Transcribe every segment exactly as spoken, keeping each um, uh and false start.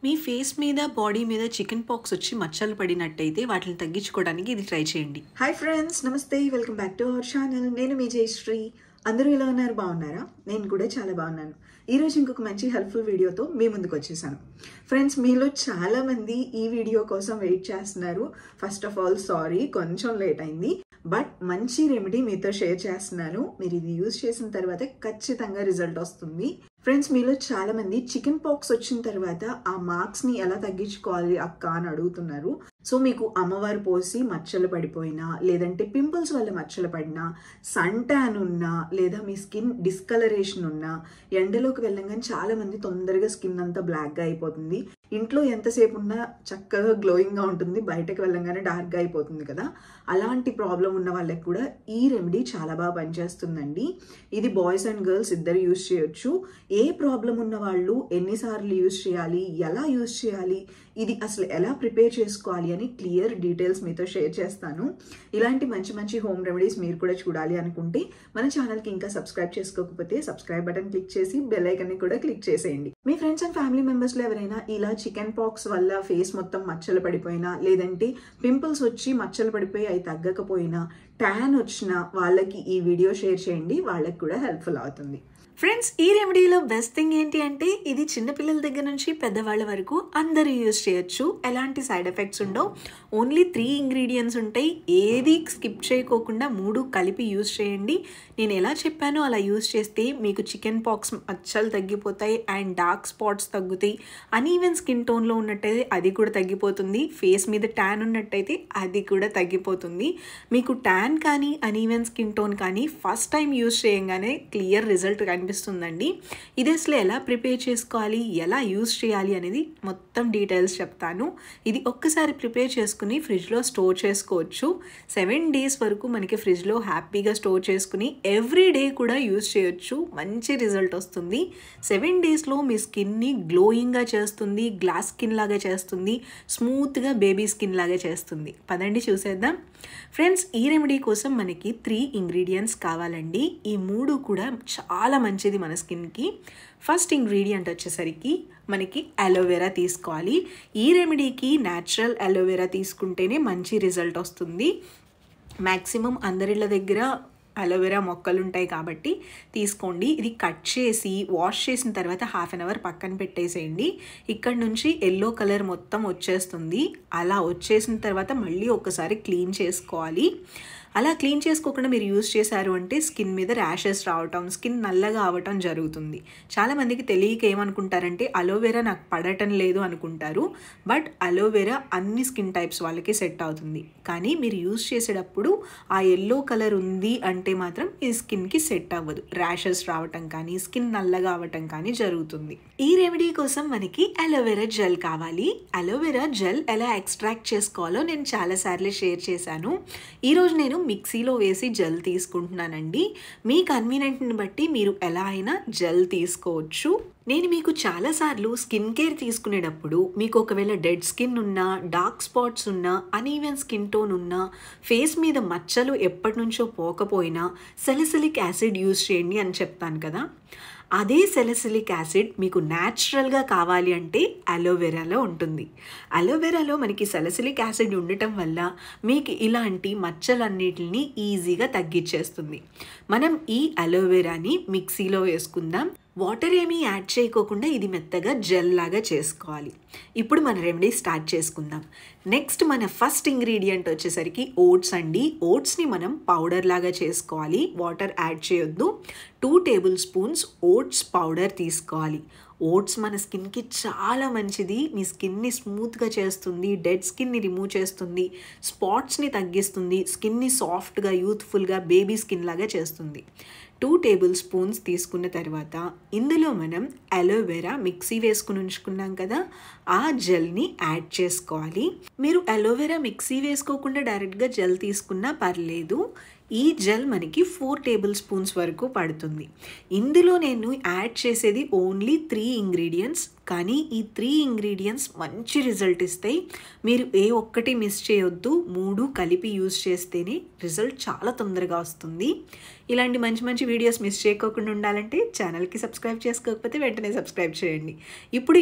మీ face మీద body మీద chicken pox వచ్చి మచ్చలు పడినట్టయితే వాటిని తగ్గించుకోవడానికి ఇది ట్రై చేయండి. హాయ్ ఫ్రెండ్స్, నమస్తే, welcome back to our channel. నేను మీ జయశ్రీ. అందరూ ఎలా ఉన్నారు? బాగున్నారా? నేను కూడా చాలా బాగున్నాను. ఈరోజు ఇంకొక మంచి హెల్ప్ఫుల్ వీడియోతో మీ ముందుకు వచ్చేసాను. ఫ్రెండ్స్, మీలో చాలా మంది ఈ వీడియో కోసం వెయిట్ చేస్తున్నారు. ఫస్ట్ ఆఫ్ ఆల్ సారీ, కొంచెం లేట్ అయింది, బట్ మంచి రెమెడీ మీతో షేర్ చేస్తున్నాను. మీరు ఇది యూజ్ చేసిన తర్వాత ఖచ్చితంగా రిజల్ట్ వస్తుంది. ఫ్రెండ్స్, మీలో చాలా మంది చికెన్ పాక్స్ వచ్చిన తర్వాత ఆ మార్క్స్ ని ఎలా తగ్గించుకోవాలి అక్క అని అడుగుతున్నారు. సో మీకు అమ్మవారు పోసి మచ్చలు పడిపోయినా, లేదంటే పింపుల్స్ వల్ల మచ్చలు పడినా, సన్ ట్యాన్ ఉన్నా, లేదా మీ స్కిన్ డిస్కలరేషన్ ఉన్నా, ఎండలోకి వెళ్ళంగానే చాలా మంది తొందరగా స్కిన్ అంతా బ్లాక్ గా అయిపోతుంది. ఇంట్లో ఎంతసేపు ఉన్నా చక్కగా గ్లోయింగ్ గా ఉంటుంది, బయటకు వెళ్ళంగానే డార్క్ గా అయిపోతుంది కదా. అలాంటి ప్రాబ్లం ఉన్న వాళ్ళకి కూడా ఈ రెమెడీ చాలా బాగా పనిచేస్తుందండి. ఇది బాయ్స్ అండ్ గర్ల్స్ ఇద్దరు యూజ్ చేయొచ్చు. ఏ ప్రాబ్లం ఉన్న వాళ్ళు ఎన్నిసార్లు యూజ్ చేయాలి, ఎలా యూజ్ చేయాలి, ఇది అసలు ఎలా ప్రిపేర్ చేసుకోవాలి అని క్లియర్ డీటెయిల్స్ మీతో షేర్ చేస్తాను. ఇలాంటి మంచి మంచి హోమ్ రెమెడీస్ మీరు కూడా చూడాలి అనుకుంటే మన ఛానల్కి ఇంకా సబ్స్క్రైబ్ చేసుకోకపోతే సబ్స్క్రైబ్ బటన్ క్లిక్ చేసి బెల్ ఐకాన్ని కూడా క్లిక్ చేసేయండి. మీ ఫ్రెండ్స్ అండ్ ఫ్యామిలీ మెంబర్స్లో ఎవరైనా ఇలా చికెన్ పాక్స్ వల్ల ఫేస్ మొత్తం మచ్చలు పడిపోయినా, లేదంటే పింపుల్స్ వచ్చి మచ్చలు పడిపోయి అవి తగ్గకపోయినా, ట్యాన్ వచ్చినా వాళ్ళకి ఈ వీడియో షేర్ చేయండి. వాళ్ళకి కూడా హెల్ప్ఫుల్ అవుతుంది. ఫ్రెండ్స్, ఈ రెమెడీలో బెస్ట్ థింగ్ ఏంటి అంటే ఇది చిన్నపిల్లల దగ్గర నుంచి పెద్దవాళ్ళ వరకు అందరూ యూజ్ చేయొచ్చు. ఎలాంటి సైడ్ ఎఫెక్ట్స్ ఉండవు. ఓన్లీ త్రీ ఇంగ్రీడియంట్స్ ఉంటాయి. ఏది స్కిప్ చేయకోకుండా మూడు కలిపి యూజ్ చేయండి. నేను ఎలా చెప్పానో అలా యూజ్ చేస్తే మీకు చికెన్ పాక్స్ మచ్చలు తగ్గిపోతాయి అండ్ డార్క్ స్పాట్స్ తగ్గుతాయి. అన్ఈవెన్ స్కిన్ టోన్లో ఉన్నట్టయితే అది కూడా తగ్గిపోతుంది. ఫేస్ మీద ట్యాన్ ఉన్నట్టయితే అది కూడా తగ్గిపోతుంది. మీకు ట్యాన్ కానీ అన్ఈవెన్ స్కిన్ టోన్ కానీ ఫస్ట్ టైం యూజ్ చేయంగానే క్లియర్ రిజల్ట్ కనిపిస్తుందండి. ఇది అసలు ఎలా ప్రిపేర్ చేసుకోవాలి, ఎలా యూజ్ చేయాలి అనేది మొత్తం డీటెయిల్స్ చెప్తాను. ఇది ఒక్కసారి ప్రిపేర్ చేసుకుని ఫ్రిడ్జ్లో స్టోర్ చేసుకోవచ్చు. సెవెన్ డేస్ వరకు మనకి ఫ్రిడ్జ్లో హ్యాపీగా స్టోర్ చేసుకుని ఎవ్రీ డే కూడా యూజ్ చేయొచ్చు. మంచి రిజల్ట్ వస్తుంది. సెవెన్ డేస్లో మీ స్కిన్ని గ్లోయింగ్గా చేస్తుంది, గ్లాస్ స్కిన్ లాగా చేస్తుంది, స్మూత్గా బేబీ స్కిన్ లాగా చేస్తుంది. పదండి చూసేద్దాం. ఫ్రెండ్స్, ఈ రెమెడీ కోసం మనకి త్రీ ఇంగ్రీడియంట్స్ కావాలండి. ఈ మూడు కూడా చాలా మంచిది మన స్కిన్కి. ఫస్ట్ ఇంగ్రీడియంట్ వచ్చేసరికి మనకి అలోవెరా తీసుకోవాలి. ఈ రెమెడీకి న్యాచురల్ అలోవెరా తీసుకుంటేనే మంచి రిజల్ట్ వస్తుంది. మ్యాక్సిమం అందరిళ్ళ దగ్గర అలోవెరా మొక్కలు ఉంటాయి కాబట్టి తీసుకోండి. ఇది కట్ చేసి వాష్ చేసిన తర్వాత హాఫ్ అన్ అవర్ పక్కన పెట్టేసేయండి. ఇక్కడ నుంచి ఎల్లో కలర్ మొత్తం వచ్చేస్తుంది. అలా వచ్చేసిన తర్వాత మళ్ళీ ఒకసారి క్లీన్ చేసుకోవాలి. అలా క్లీన్ చేసుకోకుండా మీరు యూజ్ చేశారు అంటే స్కిన్ మీద ర్యాషెస్ రావటం, స్కిన్ నల్లగా అవ్వటం జరుగుతుంది. చాలామందికి తెలియక ఏమనుకుంటారంటే అలోవెరా నాకు పడటం లేదు అనుకుంటారు. బట్ అలోవెరా అన్ని స్కిన్ టైప్స్ వాళ్ళకి సెట్ అవుతుంది. కానీ మీరు యూజ్ చేసేటప్పుడు ఆ ఎల్లో కలర్ ఉంది అంటే మాత్రం ఈ స్కిన్కి సెట్ అవ్వదు. ర్యాషెస్ రావటం కానీ స్కిన్ నల్లగా అవ్వటం కానీ జరుగుతుంది. ఈ రెమెడీ కోసం మనకి అలోవెరా జెల్ కావాలి. అలోవెరా జెల్ ఎలా ఎక్స్ట్రాక్ట్ చేసుకోవాలో నేను చాలాసార్లు షేర్ చేశాను. ఈరోజు నేను మిక్సీలో వేసి జెల్ తీసుకుంటున్నానండి. మీ కన్వీనియంట్ని బట్టి మీరు ఎలా అయినా జెల్ తీసుకోవచ్చు. నేను మీకు చాలాసార్లు స్కిన్ కేర్ తీసుకునేటప్పుడు మీకు ఒకవేళ డెడ్ స్కిన్ ఉన్నా, డార్క్ స్పాట్స్ ఉన్నా, అన్ఈవెన్ స్కిన్ టోన్ ఉన్నా, ఫేస్ మీద మచ్చలు ఎప్పటి నుంచో పోకపోయినా సాలిసిలిక్ యాసిడ్ యూజ్ చేయండి అని చెప్తాను కదా. అదే సాలిసిలిక్ యాసిడ్ మీకు న్యాచురల్గా కావాలి అంటే అలోవెరాలో ఉంటుంది. అలోవెరాలో మనకి సాలిసిలిక్ యాసిడ్ ఉండటం వల్ల మీకు ఇలాంటి మచ్చలన్నిటిని ఈజీగా తగ్గించేస్తుంది. మనం ఈ అలోవెరాని మిక్సీలో వేసుకుందాం. వాటర్ ఏమీ యాడ్ చేయకోకుండా ఇది మెత్తగా జెల్ లాగా చేసుకోవాలి. ఇప్పుడు మన రెమెడీ స్టార్ట్ చేసుకుందాం. నెక్స్ట్ మన ఫస్ట్ ఇంగ్రీడియంట్ వచ్చేసరికి ఓట్స్ అండి. ఓట్స్ని మనం పౌడర్ లాగా చేసుకోవాలి. వాటర్ యాడ్ చేయొద్దు. Two tablespoons oats powder తీసుకోవాలి. ఓట్స్ మన స్కిన్కి చాలా మంచిది. మీ స్కిన్ని స్మూత్గా చేస్తుంది, డెడ్ స్కిన్ని రిమూవ్ చేస్తుంది, స్పాట్స్ని తగ్గిస్తుంది, స్కిన్ని సాఫ్ట్గా, యూత్ఫుల్గా, బేబీ స్కిన్ లాగా చేస్తుంది. టూ టేబుల్ స్పూన్స్ తీసుకున్న తర్వాత ఇందులో మనం అలోవెరా మిక్సీ వేసుకుని ఉంచుకున్నాం కదా, ఆ జెల్ని యాడ్ చేసుకోవాలి. మీరు అలోవెరా మిక్సీ వేసుకోకుండా డైరెక్ట్గా జెల్ తీసుకున్నా పర్లేదు. ఈ జెల్ మనకి ఫోర్ టేబుల్ స్పూన్స్ వరకు పడుతుంది. ఇందులో నేను యాడ్ చేసేది ఓన్లీ త్రీ ఇంగ్రీడియంట్స్. కానీ ఈ త్రీ ఇంగ్రీడియంట్స్ మంచి రిజల్ట్ ఇస్తాయి. మీరు ఏ ఒక్కటి మిస్ చేయొద్దు. మూడు కలిపి యూజ్ చేస్తేనే రిజల్ట్ చాలా తొందరగా వస్తుంది. ఇలాంటి మంచి మంచి వీడియోస్ మిస్ చేయకోకుండా ఉండాలంటే ఛానల్కి సబ్స్క్రైబ్ చేసుకోకపోతే వెంటనే సబ్స్క్రైబ్ చేయండి. ఇప్పుడు ఇలా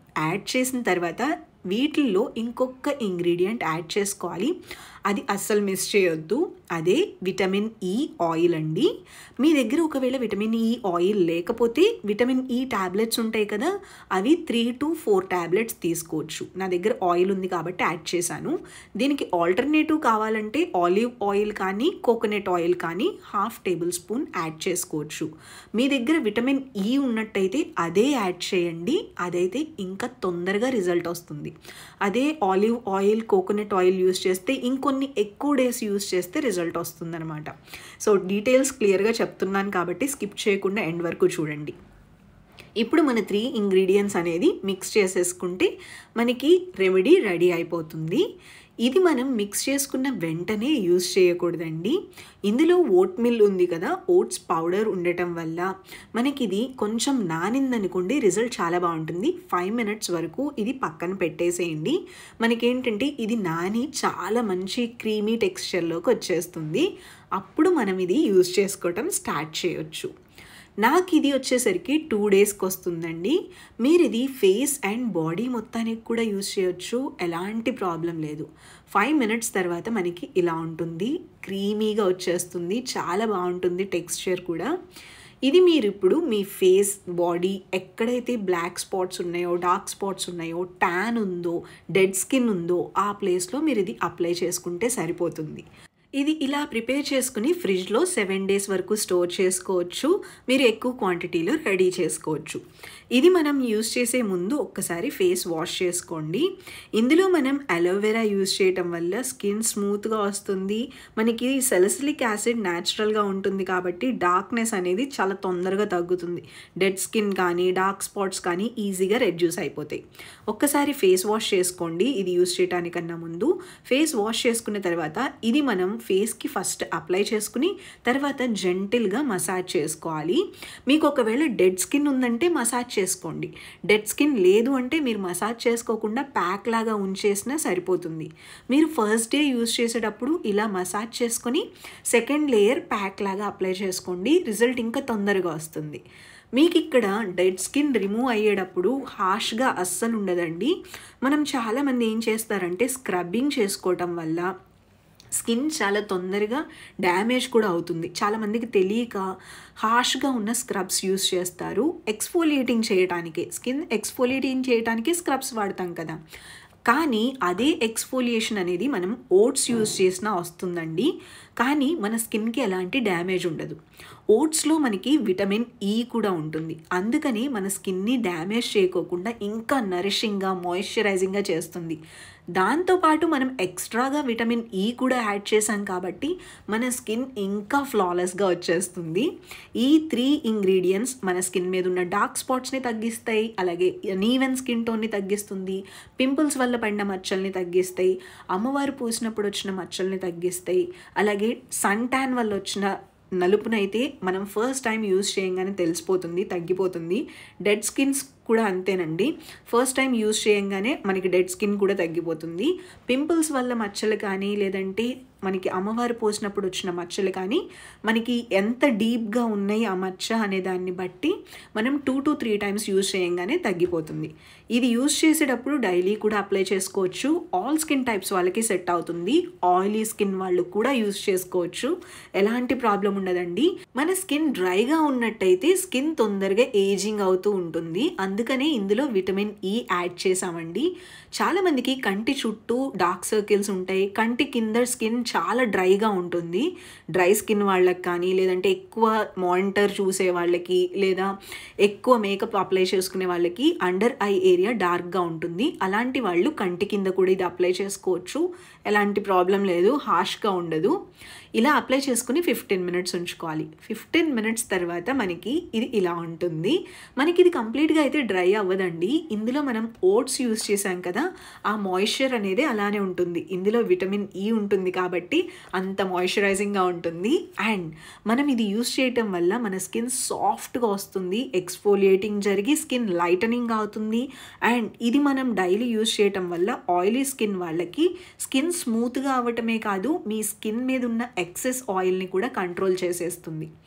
యాడ్ చేసిన తర్వాత వీటిల్లో ఇంకొక ఇంగ్రీడియంట్ యాడ్ చేసుకోవాలి. అది అస్సలు మిస్ చేయొద్దు. అదే విటమిన్ ఈ ఆయిల్ అండి. మీ దగ్గర ఒకవేళ విటమిన్ ఈ ఆయిల్ లేకపోతే విటమిన్ ఈ ట్యాబ్లెట్స్ ఉంటాయి కదా, అవి త్రీ టు ఫోర్ ట్యాబ్లెట్స్ తీసుకోవచ్చు. నా దగ్గర ఆయిల్ ఉంది కాబట్టి యాడ్ చేశాను. దీనికి ఆల్టర్నేటివ్ కావాలంటే ఆలివ్ ఆయిల్ కానీ కోకోనట్ ఆయిల్ కానీ హాఫ్ టేబుల్ స్పూన్ యాడ్ చేసుకోవచ్చు. మీ దగ్గర విటమిన్ ఈ ఉన్నట్టయితే అదే యాడ్ చేయండి. అదైతే ఇంకా తొందరగా రిజల్ట్ వస్తుంది. అదే olive oil coconut oil use చేస్తే ఇంకొన్ని ఎక్కువ డేస్ యూస్ చేస్తే రిజల్ట్ వస్తుంది అనమాట. సో డీటెయిల్స్ క్లియర్గా చెప్తున్నాను కాబట్టి స్కిప్ చేయకుండా ఎండ్ వరకు చూడండి. ఇప్పుడు మన త్రీ ఇంగ్రీడియంట్స్ అనేది మిక్స్ చేసేసుకుంటే మనకి రెమెడీ రెడీ అయిపోతుంది. ఇది మనం మిక్స్ చేసుకున్న వెంటనే యూస్ చేయకూడదండి. ఇందులో ఓట్ మిల్ ఉంది కదా, ఓట్స్ పౌడర్ ఉండటం వల్ల మనకి ఇది కొంచెం నానిందనుకోండి రిజల్ట్ చాలా బాగుంటుంది. ఫైవ్ మినిట్స్ వరకు ఇది పక్కన పెట్టేసేయండి. మనకేంటంటే ఇది నాని చాలా మంచి క్రీమీ టెక్స్చర్లోకి వచ్చేస్తుంది. అప్పుడు మనం ఇది యూస్ చేసుకోవటం స్టార్ట్ చేయొచ్చు. నాకు ఇది వచ్చేసరికి టూ డేస్కి వస్తుందండి. మీరు ఇది ఫేస్ అండ్ బాడీ మొత్తానికి కూడా యూస్ చేయొచ్చు, ఎలాంటి ప్రాబ్లం లేదు. ఫైవ్ మినిట్స్ తర్వాత మనకి ఇలా ఉంటుంది, క్రీమీగా వచ్చేస్తుంది, చాలా బాగుంటుంది టెక్స్చర్ కూడా. ఇది మీరు ఇప్పుడు మీ ఫేస్ బాడీ ఎక్కడైతే బ్లాక్ స్పాట్స్ ఉన్నాయో డార్క్ స్పాట్స్ ఉన్నాయో ట్యాన్ ఉందో డెడ్ స్కిన్ ఉందో ఆ ప్లేస్లో మీరు ఇది అప్లై చేసుకుంటే సరిపోతుంది. ఇది ఇలా ప్రిపేర్ చేసుకుని ఫ్రిడ్జ్లో సెవెన్ డేస్ వరకు స్టోర్ చేసుకోవచ్చు. మీరు ఎక్కువ క్వాంటిటీలో రెడీ చేసుకోవచ్చు. ఇది మనం యూస్ చేసే ముందు ఒక్కసారి ఫేస్ వాష్ చేసుకోండి. ఇందులో మనం అలోవెరా యూస్ చేయటం వల్ల స్కిన్ స్మూత్గా వస్తుంది. మనకి సలిసిలిక్ యాసిడ్ న్యాచురల్గా ఉంటుంది కాబట్టి డార్క్నెస్ అనేది చాలా తొందరగా తగ్గుతుంది. డెడ్ స్కిన్ కానీ డార్క్ స్పాట్స్ కానీ ఈజీగా రెడ్యూస్ అయిపోతాయి. ఒక్కసారి ఫేస్ వాష్ చేసుకోండి ఇది యూస్ చేయడానికన్నా ముందు. ఫేస్ వాష్ చేసుకున్న తర్వాత ఇది మనం ఫేస్కి ఫస్ట్ అప్లై చేసుకుని తర్వాత జెంటిల్గా మసాజ్ చేసుకోవాలి. మీకు ఒకవేళ డెడ్ స్కిన్ ఉందంటే మసాజ్ చేసుకోండి. డెడ్ స్కిన్ లేదు అంటే మీరు మసాజ్ చేసుకోకుండా ప్యాక్ లాగా ఉంచేసినా సరిపోతుంది. మీరు ఫస్ట్ డే యూస్ చేసేటప్పుడు ఇలా మసాజ్ చేసుకొని సెకండ్ లేయర్ ప్యాక్ లాగా అప్లై చేసుకోండి. రిజల్ట్ ఇంకా తొందరగా వస్తుంది. మీకు ఇక్కడ డెడ్ స్కిన్ రిమూవ్ అయ్యేటప్పుడు హాష్గా అస్సలు ఉండదండి. మనం చాలామంది ఏం చేస్తారంటే స్క్రబ్బింగ్ చేసుకోవటం వల్ల స్కిన్ చాలా తొందరగా డ్యామేజ్ కూడా అవుతుంది. చాలామందికి తెలియక హార్ష్గా ఉన్న స్క్రబ్స్ యూస్ చేస్తారు. ఎక్స్ఫోలియేటింగ్ చేయడానికి, స్కిన్ ఎక్స్ఫోలియేటింగ్ చేయడానికి స్క్రబ్స్ వాడతాం కదా, కానీ అదే ఎక్స్ఫోలియేషన్ అనేది మనం ఓట్స్ యూస్ చేసినా వస్తుందండి. కానీ మన స్కిన్కి ఎలాంటి డ్యామేజ్ ఉండదు. ఓట్స్లో మనకి విటమిన్ ఈ కూడా ఉంటుంది. అందుకని మన స్కిన్ని డ్యామేజ్ చేయకోకుండా ఇంకా నరిషింగ్గా మాయిశ్చరైజింగ్గా చేస్తుంది. దాంతోపాటు మనం ఎక్స్ట్రాగా విటమిన్ ఈ కూడా యాడ్ చేసాం కాబట్టి మన స్కిన్ ఇంకా ఫ్లాలెస్గా వచ్చేస్తుంది. ఈ త్రీ ఇంగ్రీడియంట్స్ మన స్కిన్ మీద ఉన్న డార్క్ స్పాట్స్ని తగ్గిస్తాయి, అలాగే అన్ఈవెన్ స్కిన్ టోన్ని తగ్గిస్తుంది, పింపుల్స్ వల్ల పడిన మచ్చల్ని తగ్గిస్తాయి, అమ్మవారు పూసినప్పుడు వచ్చిన మచ్చల్ని తగ్గిస్తాయి, అలాగే సన్ ట్యాన్ వల్ల వచ్చిన నలుపునైతే మనం ఫస్ట్ టైం యూజ్ చేయంగానే తెలిసిపోతుంది, తగ్గిపోతుంది. డెడ్ స్కిన్స్ కూడా అంతేనండి. ఫస్ట్ టైం యూజ్ చేయంగానే మనకి డెడ్ స్కిన్ కూడా తగ్గిపోతుంది. పింపుల్స్ వల్ల మచ్చలు కానీ లేదంటే మనకి అమ్మవారు పోసినప్పుడు వచ్చిన మచ్చలు కానీ మనకి ఎంత డీప్గా ఉన్నాయి ఆ మచ్చ అనే దాన్ని బట్టి మనం two to three times use చేయంగానే తగ్గిపోతుంది. ఇది యూజ్ చేసేటప్పుడు డైలీ కూడా అప్లై చేసుకోవచ్చు. ఆల్ స్కిన్ టైప్స్ వాళ్ళకి సెట్ అవుతుంది. ఆయిలీ స్కిన్ వాళ్ళు కూడా యూజ్ చేసుకోవచ్చు, ఎలాంటి ప్రాబ్లం ఉండదండి. మన స్కిన్ డ్రైగా ఉన్నట్టయితే స్కిన్ తొందరగా ఏజింగ్ అవుతూ ఉంటుంది. అందుకనే ఇందులో విటమిన్ ఈ యాడ్ చేసామండి. చాలామందికి కంటి చుట్టూ డార్క్ సర్కిల్స్ ఉంటాయి, కంటి కింద స్కిన్ చాలా డ్రైగా ఉంటుంది. డ్రై స్కిన్ వాళ్ళకి కానీ లేదంటే ఎక్కువ మానిటర్ చూసే వాళ్ళకి లేదా ఎక్కువ మేకప్ అప్లై చేసుకునే వాళ్ళకి అండర్ ఐ ఏరియా డార్క్గా ఉంటుంది. అలాంటి వాళ్ళు కంటి కింద కూడా ఇది అప్లై చేసుకోవచ్చు, ఎలాంటి ప్రాబ్లం లేదు, హాష్గా ఉండదు. ఇలా అప్లై చేసుకుని ఫిఫ్టీన్ మినిట్స్ ఉంచుకోవాలి. ఫిఫ్టీన్ మినిట్స్ తర్వాత మనకి ఇది ఇలా ఉంటుంది. మనకి ఇది కంప్లీట్గా అయితే డ్రై అవ్వదండి. ఇందులో మనం ఓట్స్ యూస్ చేసాం కదా, ఆ మాయిశ్చర్ అనేది అలానే ఉంటుంది. ఇందులో విటమిన్ ఈ ఉంటుంది కాబట్టి అంత మాయిశ్చరైజింగ్గా ఉంటుంది. అండ్ మనం ఇది యూస్ చేయటం వల్ల మన స్కిన్ సాఫ్ట్గా వస్తుంది, ఎక్స్ఫోలియేటింగ్ జరిగి స్కిన్ లైటనింగ్ అవుతుంది. అండ్ ఇది మనం డైలీ యూస్ చేయటం వల్ల ఆయిలీ స్కిన్ వాళ్ళకి స్కిన్ స్మూత్గా అవ్వటమే కాదు, మీ స్కిన్ మీద ఉన్న ఎక్సెస్ ఆయిల్ని కూడా కంట్రోల్ చేసేస్తుంది.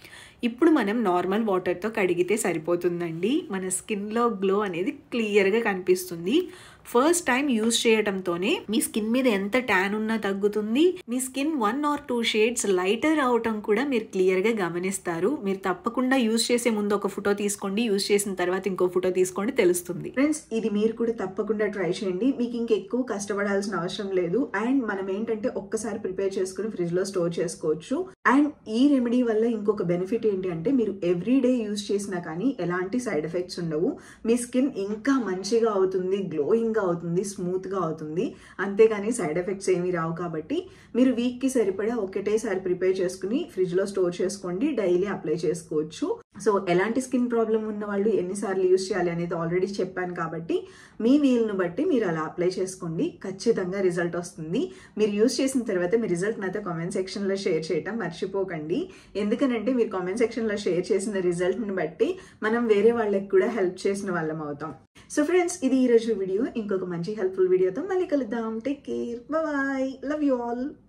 ఇప్పుడు మనం నార్మల్ వాటర్తో కడిగితే సరిపోతుందండి. మన స్కిన్లో గ్లో అనేది క్లియర్గా కనిపిస్తుంది. ఫస్ట్ టైం యూజ్ చేయడంతోనే మీ స్కిన్ మీద ఎంత ట్యాన్ ఉన్నా తగ్గుతుంది. మీ skin one or two shades lighter అవటం కూడా మీరు క్లియర్గా గమనిస్తారు. మీరు తప్పకుండా యూజ్ చేసే ముందు ఒక ఫోటో తీసుకోండి, యూజ్ చేసిన తర్వాత ఇంకో ఫోటో తీసుకోండి, తెలుస్తుంది. ఫ్రెండ్స్, ఇది మీరు కూడా తప్పకుండా ట్రై చేయండి. మీకు ఇంకెక్కువ కష్టపడాల్సిన అవసరం లేదు. అండ్ మనం ఏంటంటే ఒక్కసారి ప్రిపేర్ చేసుకుని ఫ్రిడ్జ్ లో స్టోర్ చేసుకోవచ్చు. అండ్ ఈ రెమెడీ వల్ల ఇంకొక బెనిఫిట్ ఏంటి అంటే మీరు ఎవ్రీ డే యూజ్ చేసినా కానీ ఎలాంటి సైడ్ ఎఫెక్ట్స్ ఉండవు. మీ స్కిన్ ఇంకా మంచిగా అవుతుంది, గ్లోయింగ్ గా అవుతుంది, స్మూత్ గా అవుతుంది. అంతేగాని సైడ్ ఎఫెక్ట్స్ ఏమీ రావు. కాబట్టి మీరు వీక్ కి సరిపడా ఒకటేసారి ప్రిపేర్ చేసుకుని ఫ్రిడ్జ్ లో స్టోర్ చేసుకోండి, డైలీ అప్లై చేసుకోవచ్చు. సో ఎలాంటి స్కిన్ ప్రాబ్లం ఉన్న వాళ్ళు ఎన్నిసార్లు యూజ్ చేయాలి అనేది ఆల్రెడీ చెప్పాను. కాబట్టి మీ వీలును బట్టి మీరు అలా అప్లై చేసుకోండి, ఖచ్చితంగా రిజల్ట్ వస్తుంది. మీరు యూజ్ చేసిన తర్వాత మీ రిజల్ట్ నాతో కామెంట్ సెక్షన్ లో షేర్ చేయటం మర్చిపోకండి. ఎందుకనంటే మీరు కామెంట్ సెక్షన్ లో షేర్ చేసిన రిజల్ట్ ని బట్టి మనం వేరే వాళ్ళకి కూడా హెల్ప్ చేసిన వాళ్ళం అవుతాం. సో ఫ్రెండ్స్, ఇది ఈ రోజు వీడియో. ఇంకొక మంచి హెల్ప్ఫుల్ వీడియోతో మళ్ళీ కలుద్దాం. Take care, bye, love you all.